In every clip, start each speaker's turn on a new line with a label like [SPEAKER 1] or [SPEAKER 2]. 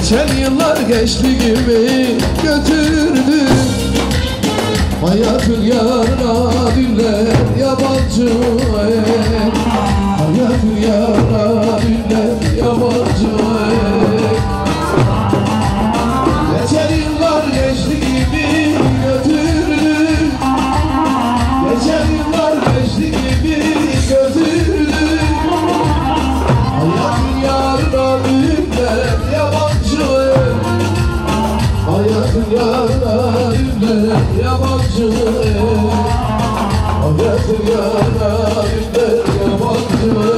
[SPEAKER 1] Geçen yıllar geçti gibi götürdü. Hayatın yarına diller yabancı. Hayatın yarına diller yabancı. Geçen yıllar geçti gibi götürdü. Geçen yıllar geçti gibi götürdü. Hayatın yarına diller yabancı. Hayatın yarına diller yabancı. Hayatın yarına diller yabancı.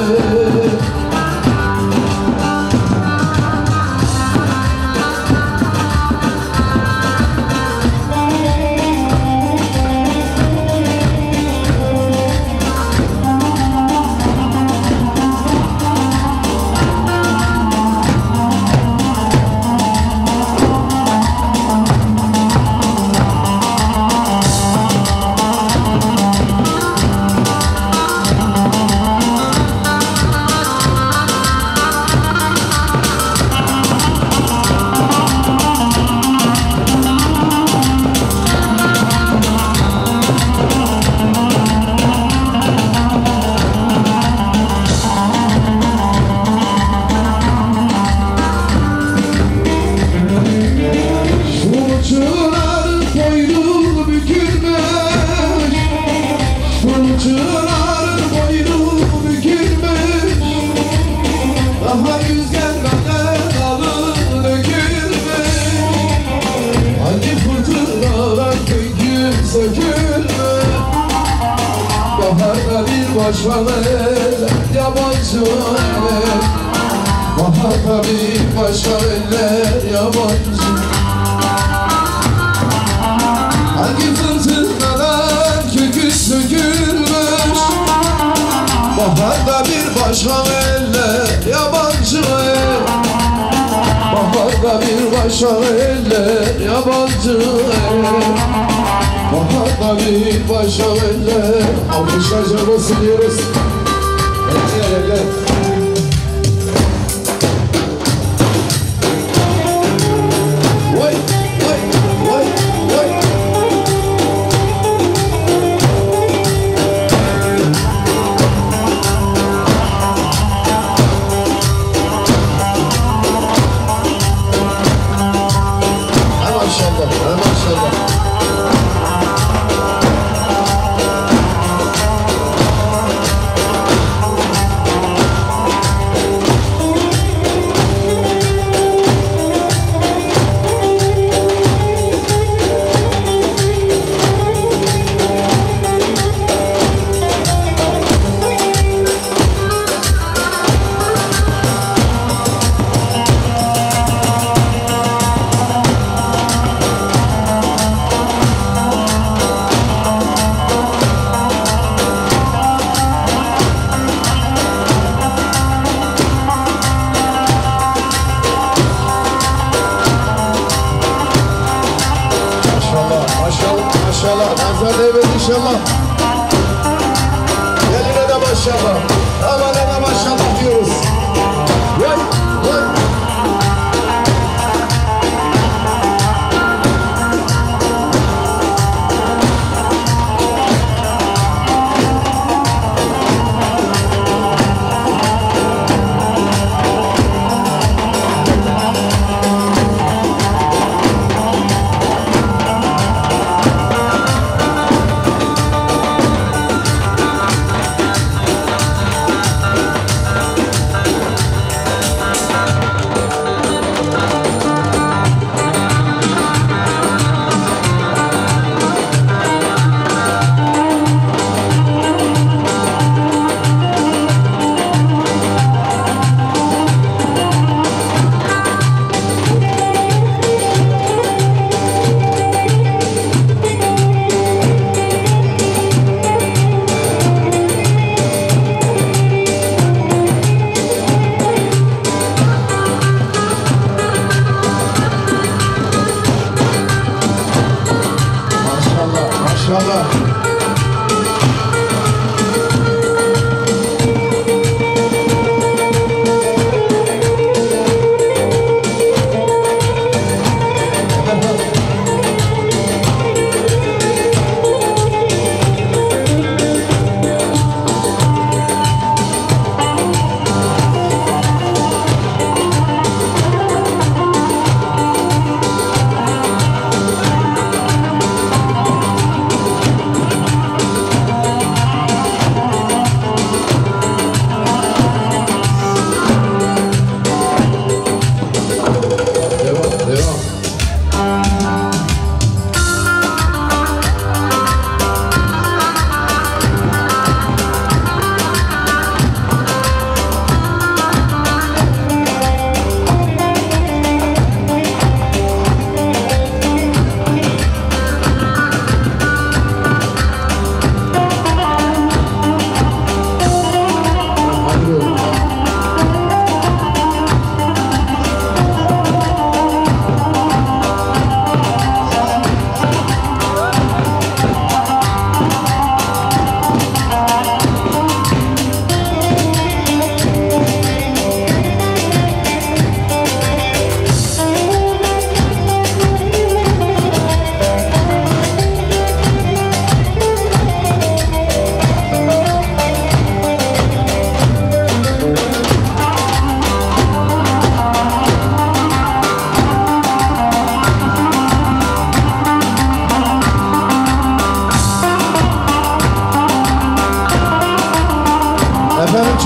[SPEAKER 1] Çınarın boynu bükülmüş. Daha yüz gelmeden alın dökülmüş. Hangi fırtınalar köküm sökülmüş. Baharda bir başkalar yabancı eller. Baharda bir başkalar yabancı. Hangi fırtınalar kökü sökülmüş. Baharda bir başka eller yabancı el. Baharda bir başka eller yabancı el. Baharda bir başka eller. Alkışlarca olsun diyoruz. Evet. Maşallah, nazar değmez inşallah. Geline de maşallah, damana da maşallah diyoruz. Vay, vay.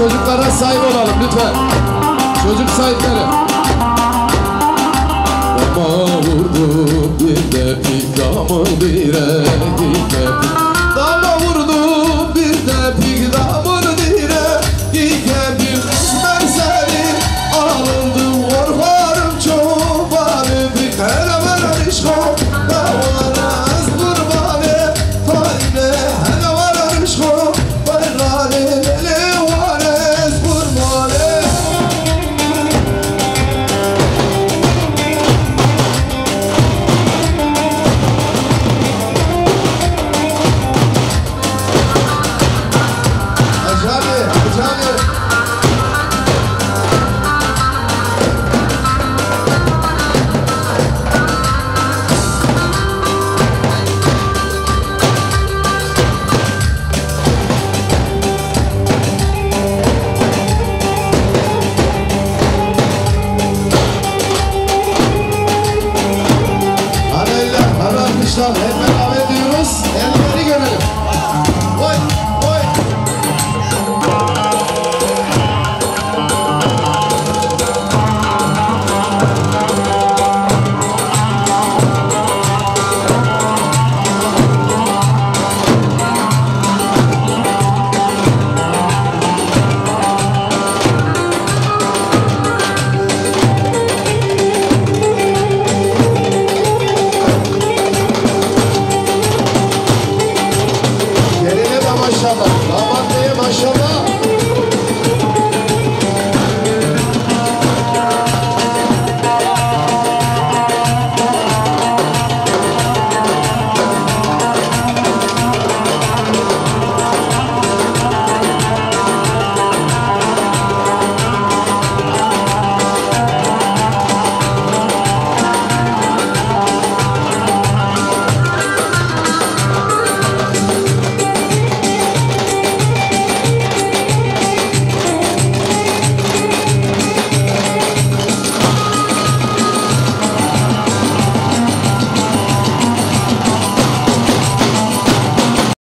[SPEAKER 1] çocuklara sahip olalım lütfen. Çocuk sahipleri. Dama vurdum bir de pik, damın dire dike pik. Dama vurdum bir de pik, damın dire dike pik. Ben seni alındım, korkarım çok bari pik. Hele ben aşkım davalarız kurbanı fayne. Hele ben aşkım bayrağını ele varız kurbanı. Hadi Allah, hadi alkışlar, hep beraber.